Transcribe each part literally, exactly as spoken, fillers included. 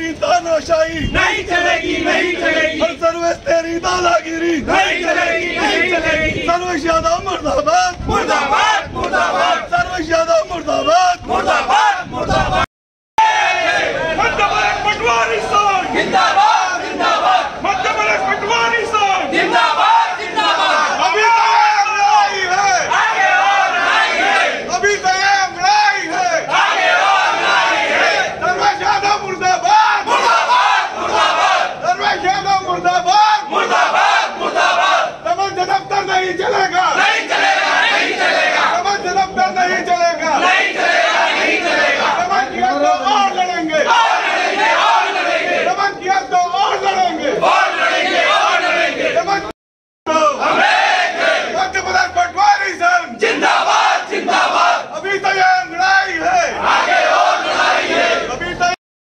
तेरी तानाशाही नहीं चलेगी, नहीं चलेगी। हर सर्विस तेरी दादागिरी नहीं चलेगी, नहीं चलेगी। सर्वेश यादव मुर्दाबाद, मुर्दाबाद, मुर्दाबाद। सर्वेश यादव मुर्दाबाद, मुर्दाबाद, मुर्दाबाद। मध्य प्रदेश पटवारी संघ जिंदाबाद, जिंदाबाद। मध्य प्रदेश पटवारी संघ जिंदाबाद, जिंदाबाद। अभी तक लड़ाई है, आगे और लड़ाई है, अभी तक लड़ाई है, आगे और लड़ाई है। सर्वेश यादव मुर्दाबाद, मुर्दाबाद, मुर्दाबाद। सर्वेश यादव मुर्दाबाद, मुर्दाबाद, मुर्दाबाद। समझ दफ्तर नहीं चलेगा, नहीं चलेगा, नहीं चलेगा। समझ दफ्तर नहीं चलेगा, नहीं चलेगा, नहीं चलेगा। समझ किया तो और लड़ेंगे, और लड़ेंगे, और लड़ेंगे। समझ किया तो और लड़ेंगे, और लड़ेंगे, और लड़ेंगे। समझ तो हम एक हैं। मध्य प्रदेश पटवारी संघ जिंदाबाद, जिंदाबाद। अभी तक लड़ाई है, आगे और लड़ाई है। अभी तक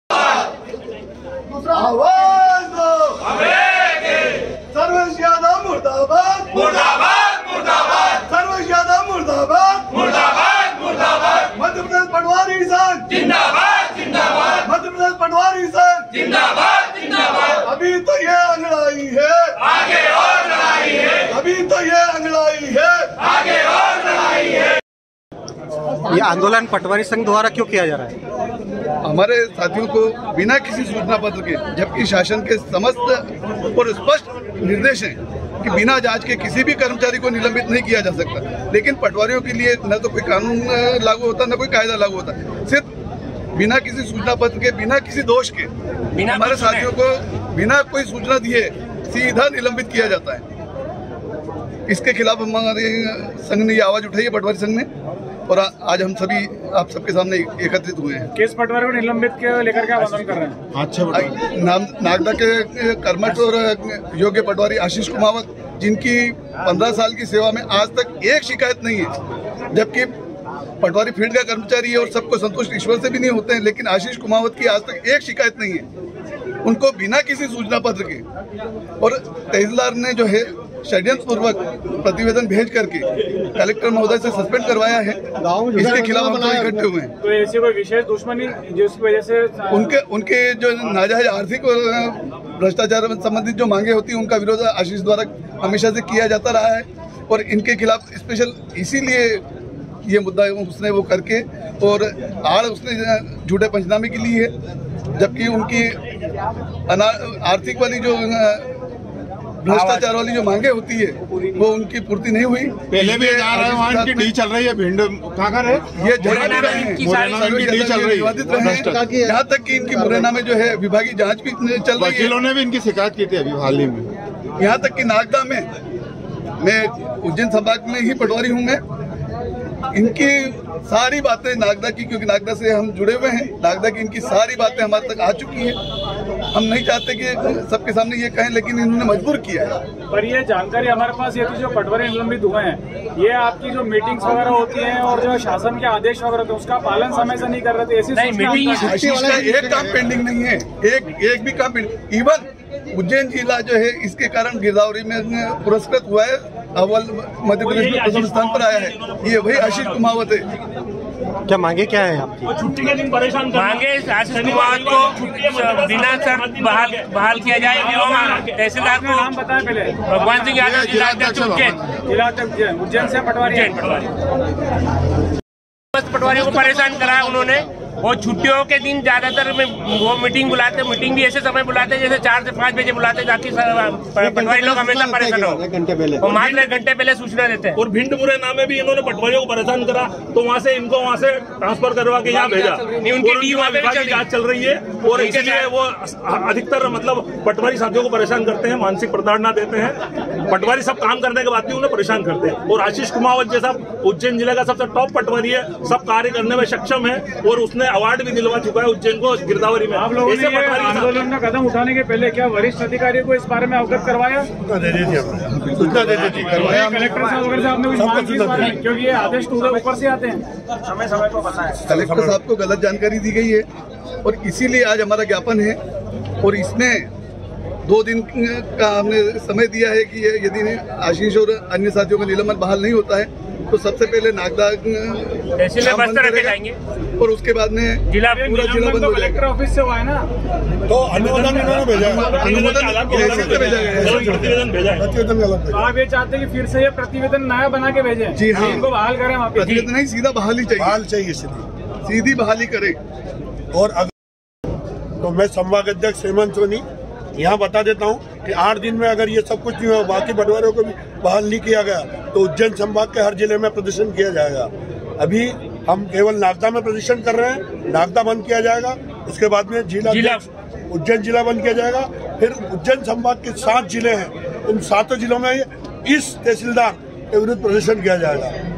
आवाज दो, हम एक हैं। सर्वेश यादव मुर्दाबाद, मुर्दाबाद, मुर्दाबाद। सर्वेश यादव मुर्दाबाद, मुर्दाबाद, मुर्दाबाद। मध्य प्रदेश पटवारी संघ जिंदाबाद, जिंदाबाद। मध्य प्रदेश पटवारी संघ जिंदाबाद, जिंदाबाद। अभी तो ये लड़ाई है, आगे और लड़ाई है, अभी तो ये लड़ाई है, आगे और लड़ाई है। ये आंदोलन पटवारी संघ द्वारा क्यों किया जा रहा है? हमारे साथियों को बिना किसी सूचना पत्र के, जबकि शासन के समस्त और स्पष्ट निर्देश हैं कि बिना जांच के किसी भी कर्मचारी को निलंबित नहीं किया जा सकता, लेकिन पटवारियों के लिए न तो कोई कानून लागू होता न कोई कायदा लागू होता, सिर्फ बिना किसी सूचना पत्र के, बिना किसी दोष के हमारे साथियों को बिना कोई सूचना दिए सीधा निलंबित किया जाता है। इसके खिलाफ हमारे संघ ने ये आवाज उठाई है, पटवारी संघ ने, और आज हम सभी आप सबके सामने एकत्रित हुए हैं। किस पटवारी को निलंबित के लेकर के आंदोलन कर रहे हैं? अच्छा, नाम नागदा के कर्मठ और योग्य पटवारी आशीष कुमावत, जिनकी पंद्रह साल की सेवा में आज तक एक शिकायत नहीं है, जबकि पटवारी फील्ड का कर्मचारी है और सबको संतुष्ट ईश्वर से भी नहीं होते हैं, लेकिन आशीष कुमावत की आज तक एक शिकायत नहीं है। उनको बिना किसी सूचना पत्र के और तहसीलदार ने जो है षड्यंत्र पूर्वक प्रतिवेदन भेज करके कलेक्टर महोदय से सस्पेंड करवाया है। इसके खिलाफ हम लोग इकट्ठे हुए हैं। तो ऐसी कोई विशेष दुश्मनी जिसकी वजह से उनके उनके जो नाजायज आर्थिक और भ्रष्टाचार संबंधित जो मांगे होती हैं, उनका विरोध आशीष द्वारा हमेशा से किया जाता रहा है, और इनके खिलाफ स्पेशल इसीलिए ये मुद्दा उसने वो करके और आड़ उसने झूठे पंचनामे के लिए है, जबकि उनकी आर्थिक वाली जो भ्रष्टाचार वाली जो मांगे होती है वो उनकी पूर्ति नहीं हुई। पहले भी जा रहे हैं, वहाँ इनकी डी चल रही है, भिंड कहाँ का है ये मुरैना में इनकी डी चल रही है, यहाँ तक कि इनकी मुरैना में जो है विभागीय जांच भी चल रही है। वकीलों ने भी इनकी शिकायत की थी अभी हाल ही में। यहाँ तक कि नागदा में, मैं उज्जैन संभाग में ही पटवारी हूँ, मैं इनकी सारी बातें नागदा की, क्योंकि नागदा से हम जुड़े हुए हैं, नागदा की इनकी सारी बातें हमारे तक आ चुकी हैं। हम नहीं चाहते कि सबके सामने ये कहें, लेकिन इन्होंने मजबूर किया है। पर ये जानकारी हमारे पास ये थी, जो पटवारी निलंबित हुए हैं, ये आपकी जो मीटिंग्स वगैरह होती हैं और जो शासन के आदेश वगैरह होते हैं उसका पालन समय से नहीं कर रहे थे। ऐसी आशीष का एक काम पेंडिंग नहीं है, एक एक भी काम पेंडिंग। इवन उज्जैन जिला जो है इसके कारण गिरदावरी में पुरस्कृत हुआ है, अव्वल मध्य प्रदेश में प्रथम स्थान पर आया है, ये वही आशीष कुमावत है। क्या मांगे क्या है आपकी? छुट्टी के दिन परेशान मांगे आशीष कुमावत को बिना शर्त बहाल बहाल किया जाए एवं तहसीलदार को नाम बताएं पहले। भगवान सिंह यादव जिलाध्यक्ष उज्जैन जिलाध्यक्ष उज्जैन से पटवारी पटवारी पटवारियों को परेशान कराया उन्होंने, और छुट्टियों के दिन ज्यादातर में वो मीटिंग बुलाते, मीटिंग भी ऐसे समय बुलाते जैसे चार से पाँच बजे बुलाते, ताकि पटवारी लोग हमेशा परेशान हो, और मात्र एक घंटे पहले सूचना देते हैं। और भिंड मुरैना में भी इन्होंने पटवारियों को परेशान करा, तो वहाँ से इनको वहाँ से ट्रांसफर करवा के यहाँ भेजा। उनकी टीम विभाग की जांच चल रही है, और इसलिए वो अधिकतर मतलब पटवारी साथियों को परेशान करते हैं, मानसिक प्रताड़ना देते हैं। पटवारी सब काम करने के बाद भी उन्हें परेशान करते हैं। और आशीष कुमावत जैसा उज्जैन जिले का सबसे टॉप पटवारी है, सब कार्य करने में सक्षम है, और उसने अवार्ड भी दिलवा चुका है उज्जैन को गिरदावरी में। आप लोगों ने आंदोलन का कदम उठाने के पहले क्या वरिष्ठ अधिकारियों को इस बारे में अवगत करवाया? सूचना देती थी, कलेक्टर साहब वगैरह से आपने कुछ मांग की इस बारे में? क्योंकि ये आदेश तो ऊपर से आते हैं, समय समय पर बताएं। कलेक्टर साहब को गलत जानकारी दी गई है, और इसीलिए आज हमारा ज्ञापन है, और इसमें दो दिन का हमने समय दिया है कि यदि आशीष और अन्य साथियों का निलंबन बहाल नहीं होता है तो सबसे पहले नागदा तहसील में बस्तर रखे जाएंगे और उसके बाद में जिला पूरा जिला बंद हो कलेक्टर जाएगा। ऑफिस से हुआ है ना, तो अनुमोदन इन्होंने भेजा है, अनुमोदन तहसील से भेजा गया है। प्रतिवेदन भेजा है। प्रतिवेदन गलत तो भेजा। आप ये चाहते हैं कि फिर से ये प्रतिवेदन नया बना के भेजें? जी हाँ। इनको बहाल करें वहाँ पे? प्रतिवेदन नहीं, सीधा बहाली चाहिए, बहाल चाहिए सीधी सीधी बहाली करे। और अगर तो मैं संभाग अध्यक्ष हेमंत सोनी यहाँ बता देता हूँ कि आठ दिन में अगर ये सब कुछ नहीं हुआ, बाकी पटवारियों को भी बहाल नहीं किया गया, तो उज्जैन संभाग के हर जिले में प्रदर्शन किया जाएगा। अभी हम केवल नागदा में प्रदर्शन कर रहे हैं, नागदा बंद किया जाएगा, उसके बाद में जिला जिला उज्जैन जिला बंद किया जाएगा। फिर उज्जैन संभाग के सात जिले हैं, उन सातों जिलों में इस तहसीलदार के विरुद्ध प्रदर्शन किया जाएगा।